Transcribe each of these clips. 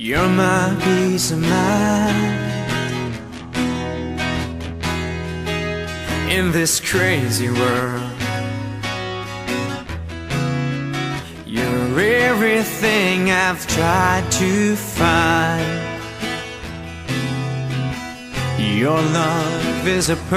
You're my peace of mind in this crazy world. You're everything I've tried to find. Your love is a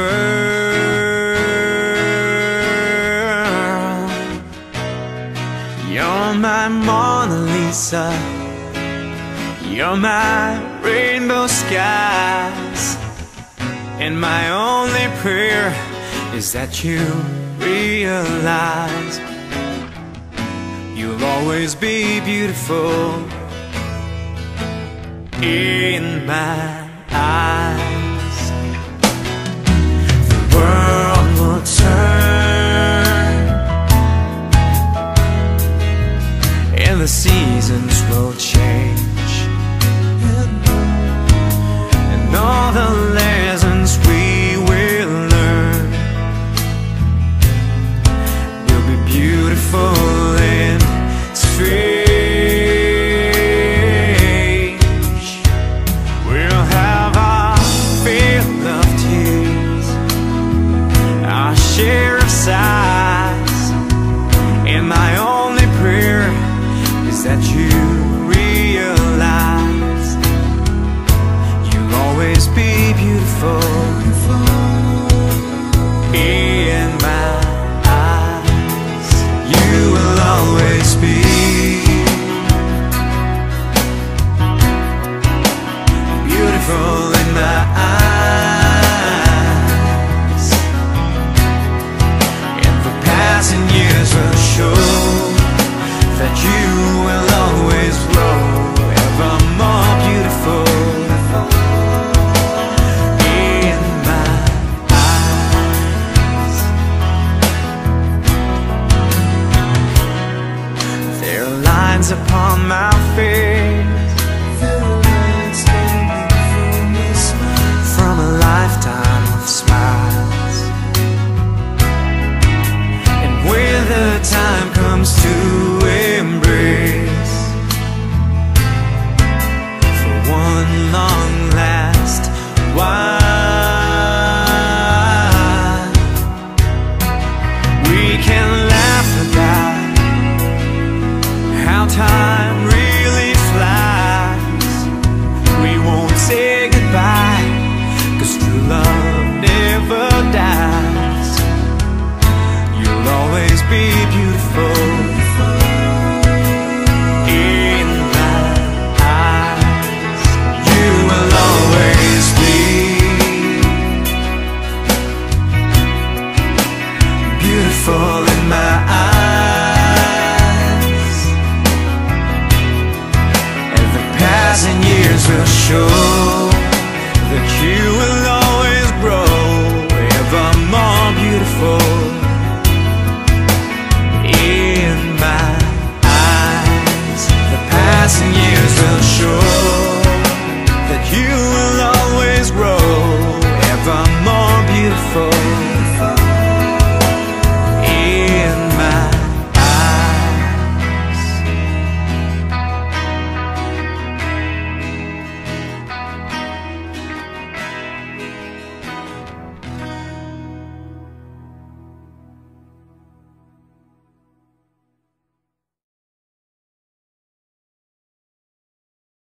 pearl. You're my Mona Lisa. You're my rainbow skies. And my only prayer is that you realize you'll always be beautiful in my eyes. The world will turn and the seasons will change, and all the lessons we will learn will be beautiful and strange. We'll have our fill of tears, our share of sighs, and my only prayer is that you realize you'll always be beautiful in my eyes. You will always be beautiful in my eyes, and the passing years will show that you will always grow ever more beautiful in my eyes. There are lines upon my face from a lifetime of smiles, and when the time comes to embrace for one long last while, we can laugh about how time really flies. We won't say goodbye, 'cause true love never dies. You'll always be beautiful in my eyes. You will always be beautiful in my eyes, and the passing years will show that you will always grow ever more beautiful